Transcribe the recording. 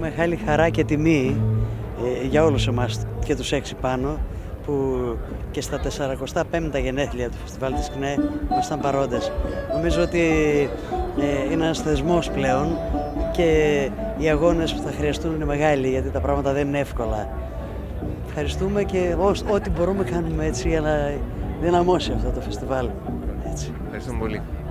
μεγάλη χαρά και τιμή για όλους εμάς και τους 6 πάνω που και στα 45 γενέθλια του Φεστιβάλ της ΚΝΕ ήμασταν παρόντες. Νομίζω ότι είναι ένας θεσμός πλέον και οι αγώνες που θα χρειαστούν είναι μεγάλοι, γιατί τα πράγματα δεν είναι εύκολα. Ευχαριστούμε και ό,τι μπορούμε κάνουμε έτσι για να δυναμώσει αυτό το φεστιβάλ. Έτσι. Ευχαριστούμε πολύ.